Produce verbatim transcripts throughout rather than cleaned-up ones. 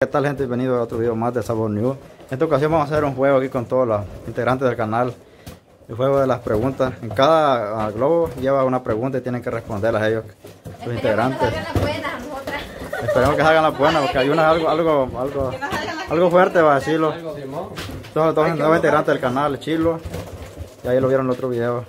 ¿Qué tal, gente? Bienvenido a otro video más de Sabor News. En esta ocasión vamos a hacer un juego aquí con todos los integrantes del canal. El juego de las preguntas. En cada uh, globo lleva una pregunta y tienen que responderlas ellos, los integrantes. Esperemos que salgan las buenas, porque hay unas algo, algo, algo, algo fuerte, va a decirlo. Todos los nuevos integrantes del canal, Chilo. Y ahí lo vieron en el otro video.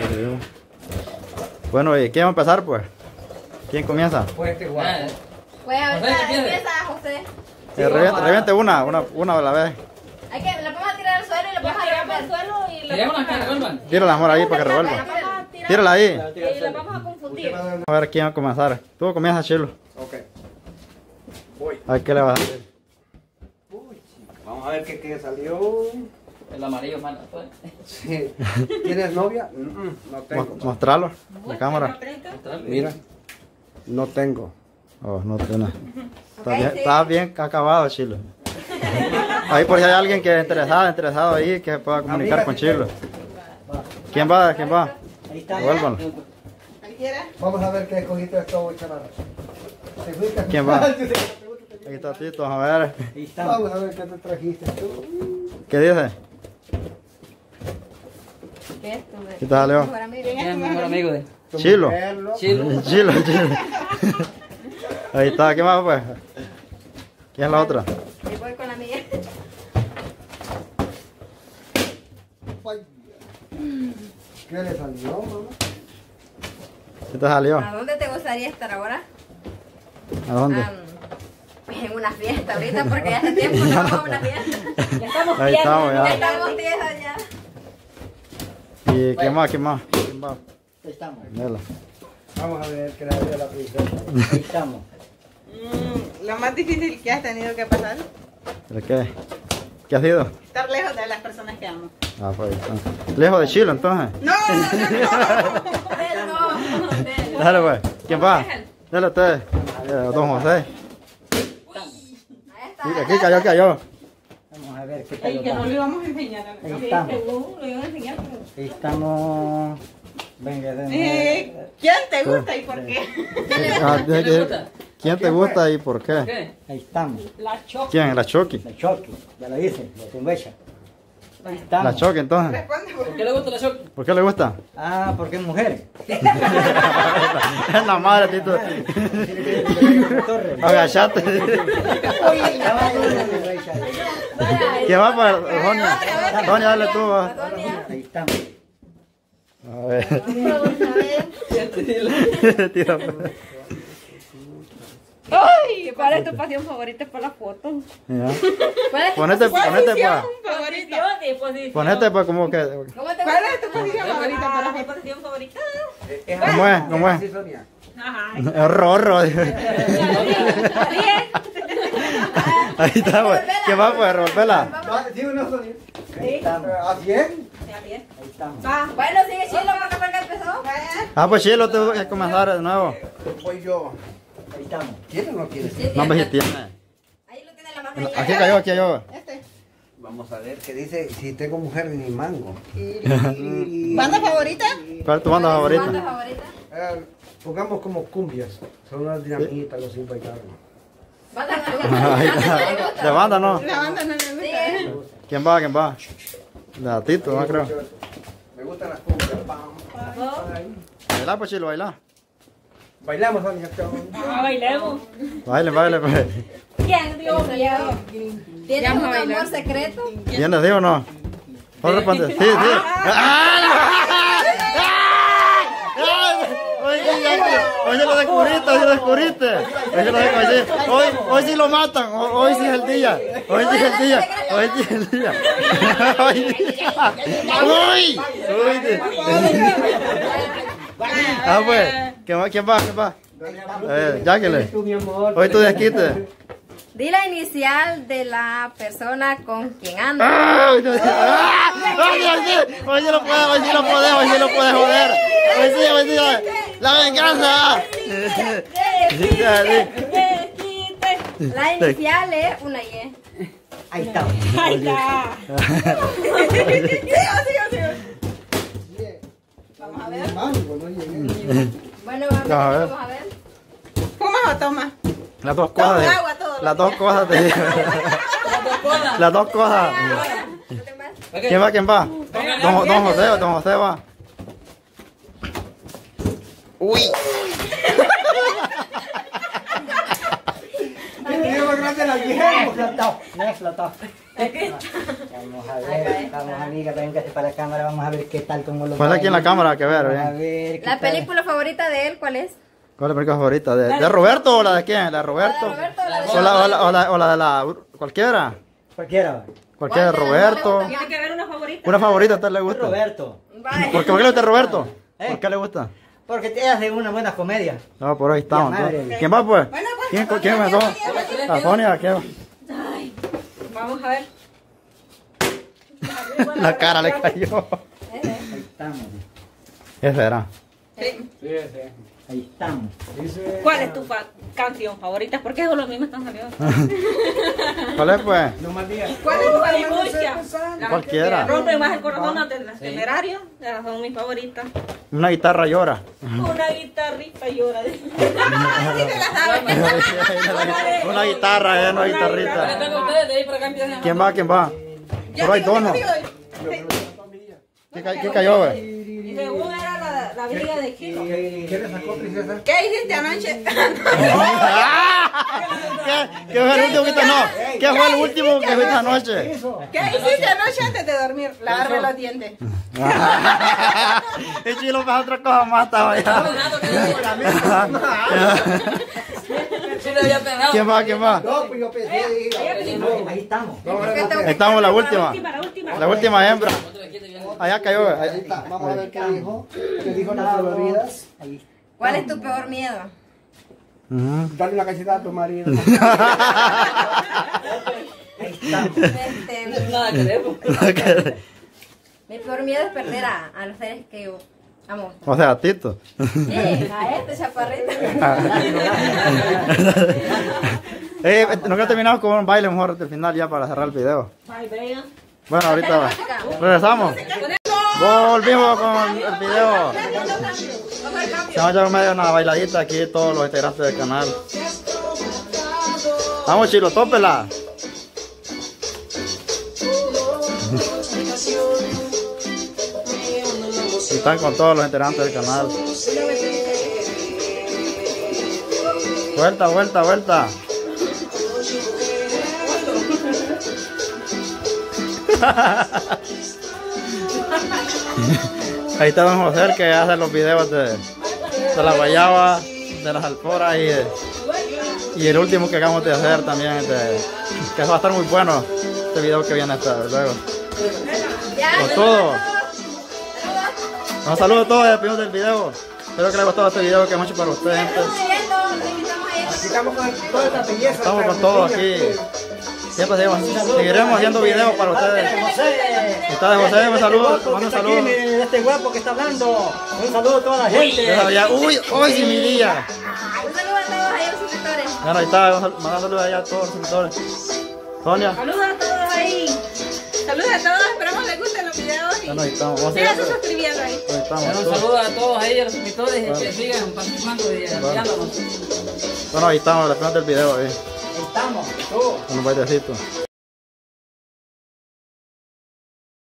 Bueno, ¿y quién va a empezar, pues? ¿Quién comienza? Pues este igual. Pues ahorita empieza José. Eh, reviente, reviente una, una, una a la vez. Hay que, le podemos tirar al suelo y le podemos tirar al suelo y le Tiramos las que revuelvan. Tírala, amor, ahí para que revuelva. Tírala ahí. Y le vamos a confundir. A ver quién va a comenzar. Tú comienzas, Chilo. Ok. Voy. A ver qué le vas a hacer. Uy, chica. Vamos a ver qué, qué salió. El amarillo malo, pues. Sí. ¿Tienes novia? Mm, mm, no tengo. Mo- Mostrarlo, la cámara. Mira, no tengo. Oh, no tiene. Está Ok, bien, sí. está bien acabado, Chilo. Ahí por si hay alguien que es interesado, interesado ahí, que se pueda comunicar con Chilo. ¿Quién va? ¿Quién va? Ahí está. Revuélvanlo. Vamos a ver qué escogiste de todo, chaval. ¿Quién va? Ahí está Tito, a ver. Ahí está. Vamos a ver qué te trajiste tú. ¿Qué dice? ¿Qué es tu ¿Qué tal, Leo? mejor amigo? ¿Quién es mi mejor amigo de? Tu Chilo. mujer, ¿no? Chilo. Chilo, Chilo. Ahí está, ¿qué más, pues? ¿Quién es la otra? Y voy con la mía. Ay, ¿qué le salió, mamá? ¿Qué te salió? ¿A dónde te gustaría estar ahora? ¿A dónde? Ah, pues en una fiesta ahorita, porque ya hace tiempo no vamos a una fiesta. Ya estamos Ahí estamos, Ya ya. estamos tiesas ya. ¿Y quién más? ¿Quién más? ¿Quién va? Ahí estamos. Nela. Vamos a ver qué le salió a la princesa. Ahí estamos. Mm, lo más difícil que has tenido que pasar, ¿De qué? ¿Qué ha sido? estar lejos de las personas que amo. Ah, pues ahí está. Lejos de Chilo, entonces. No, no, no, Pero, Dale, pues. ¿Quién va? Dale ustedes. Eh, Don José. ahí está. Mira, aquí cayó, cayó. Vamos a ver qué no. tal. Y que no le vamos a enseñar a Ahí la estamos. Lo iban a enseñar, pero... Ahí estamos. Venga, eh, ¿Quién te gusta y por qué? Ah, de- ¿Quién te de- gusta? ¿Quién te gusta y por qué? ¿Qué? Ahí estamos. La choca. ¿Quién? ¿La Chucky? La Choque, ya lo hice, la tumbecha. Ahí estamos. ¿La Chucky, entonces? Responde. ¿Por qué le gusta la shock? ¿Por qué le gusta? Ah, porque es mujer. Es la madre, Tito. Agachate. Ya va, ¿Quién va para Sonia? Sonia, dale tú. va. ahí estamos. A ver. Vamos a ver. Tira. Ay, ¿cuál es tu pasión favorita para la foto? Ya. ¿Cuál es tu Ponete, ponete pa. Favorita. Ponete pa como que. ¿Cómo te ¿Cuál gusta? es tu posición favorita para la Mi foto? posición favorita. ¿Cómo es? ¿Cómo es? Sí, Sonia. Ajá. Horror. Ahí Bien. está, pues. ¿Qué va, pues? Revolvela. Ah, ¿sí o no, Sonia? Ahí Sí. estamos. ¿A bien? Está bien. Ahí estamos. Va. Bueno, sigue Chilo, porque fue el que empezó. Ah, pues Chilo, tengo que comenzar de nuevo. Voy yo. Ahí estamos. ¿Quiere o no quiere? Sí, No me sí. si tiene. Ahí lo tiene la mano. Aquí cayó, aquí cayó. Este. Vamos a ver qué dice. Si tengo mujer ni mango. ¿Banda favorita? ¿Cuál es tu banda ¿Tu banda favorita? favorita? Eh, pongamos como cumbias. Son unas dinamitas, los sin bailar. Banda Ahí está. De banda, ¿no? La banda no le gusta. Sí. ¿Quién va? ¿Quién va? De Tito, no creo. Me gustan las cumbias. Pam, pam, pam. Baila, pues Chilo, baila. Bailamos, Sonia. Ah, bailemos. Baile, baile, pues. ¿Quién dio miedo? ¿Tienes Vamos un a bailar. amor secreto? ¿Quién les digo o no? ¿No responde? Sí, sí. Hoy sí lo descubriste, hoy sí lo descubriste. Hoy sí lo descubriste. Hoy, hoy sí lo matan, hoy, hoy sí es el día. Hoy sí es el día, hoy sí es el día. Hoy sí. Uy, uy. sí. Ah, pues, ¿quién va? ¿Quién va? ¿Quién va? Eh, Jacqueline, Tú, mi amor. hoy tú desquite. Di la inicial de la persona con quien andas. ¡Ah! Hoy sí, ¡ah! Hoy sí, hoy sí lo puedes, hoy sí lo puedes, hoy sí lo puedes joder. Hoy sí, hoy sí, la venganza. La inicial es una Y. Ahí estamos. Ahí está. Vamos a ver. Mango, no llegué. Bueno, vamos Vamos a a ver. ver. Vamos a ver. ¿Fumas o tomas? Las dos Toma cosas. agua todos las dos cosas te digo. Las dos cosas. Las dos cosas. ¿Quién va? ¿Quién va? Don, don José, don José va. Uy. El más grande la Guillermo. Explotó, no explotó. Vamos a ver, vamos amiga, véngase para la cámara, vamos a ver qué tal como lo Ponle aquí en la cámara que ver, Vamos a bien. ver qué La tal. película favorita de él, ¿cuál es? ¿Cuál es la película favorita? ¿De, de Roberto o la de quién? ¿La de Roberto? ¿La de Roberto o la de ¿O la, o la, o la, o la de la... cualquiera? Cualquiera va. Cualquiera de ¿Cuál de las dos le Roberto. gusta? Tiene que haber una favorita. ¿Una favorita a usted le gusta? Roberto. Vaya. ¿Por qué, ¿Por qué le gusta Roberto? ¿Eh? ¿Por qué le gusta? Porque te hace una buena comedia. No, por ahí estamos. Ya, madre. entonces. ¿Quién va pues? Bueno, pues, ¿Quién, Sonia, ¿quién me Sonia, tocó? Sonia, ¿La Sonia? ¿Qué? Vamos a ver. La cara le cayó. Ahí estamos. ¿Qué será? Sí. Ahí estamos. ¿Cuál es tu fa- canción favorita? Porque es lo mismo están saliendo. ¿Cuál es pues? ¿Cuál es tu favorita? Cualquiera. Rompe más el corazón antes de las temerarios. Esas son mis favoritas. Una guitarra llora. Una guitarrita llora. Una guitarra, eh, una guitarrita. Están ustedes, de ahí para acá empiezan. ¿Quién va? ¿Quién va? Pero hay dos, ¿no? ¿Qué, ca- qué cayó, güey? Y según era la, la vida de Kiko. ¿Qué le sacó, princesa? ¿Qué hiciste anoche? ¿Qué, ¿Qué fue el último que te no? ¿Qué fue el último que viste anoche? ¿Qué hiciste anoche antes de dormir? Lavarme los dientes. Y chilo para otra cosa más estaba allá. Sí, le había pegado. ¿Quién va? ¿Quién va? No, pues yo pensé. Ahí estamos. Estamos la última. La última, la última. La última hembra. Allá cayó, güey. Ahí Ahí- está. Vamos a ver qué dijo. ¿Qué dijo las Floridas? Ahí. ¿Cuál es tu peor miedo? Ujú. Dale una cachetada a tu marido. Este, Nada que ver. mi peor miedo es perder a, a los seres que yo amo. O sea, Tito. Sí, a este chaparrito. Eh, nunca terminamos con un baile mejor del final ya para cerrar el video. Ay, Brian. Bueno, ahorita va. Regresamos. Volvimos con el video. Se van a echar medio una bailadita aquí todos los integrantes del canal. Vamos, Chilo, tópela. Y están con todos los integrantes del canal. Vuelta, vuelta, vuelta. Ahí está don José, que hace los videos de, de la guayaba, de las alforas y, y el último que acabamos de hacer también, de, que va a estar muy bueno este video que viene hasta luego. Con todo. Un saludo a todos, despedimos del video. Espero que les haya gustado este video que hemos hecho para ustedes, gente. Estamos con toda esta belleza. Estamos con todo aquí. Siempre seguimos- seguiremos haciendo videos para ustedes. Ustedes, José, un saludo, manda un saludo. Este guapo que está hablando. Un saludo a toda la gente. Ya sabía, uy, hoy sí mi día. Un saludo a todos ahí los suscriptores. Bueno, ahí está, manda saludos allá a todos los suscriptores. Sonia. Saludos a todos ahí. Saludos a todos. Esperamos les gusten los videos. Y Bueno, ahí estamos. Vamos a sigan seguir. suscribiendo ahí. Ahí estamos. Un saludo a todos ahí, a los suscriptores y que sigan participando y apoyándonos. Bueno, ahí estamos, al final del video. Ahí. Ahí estamos. Con un baitecito.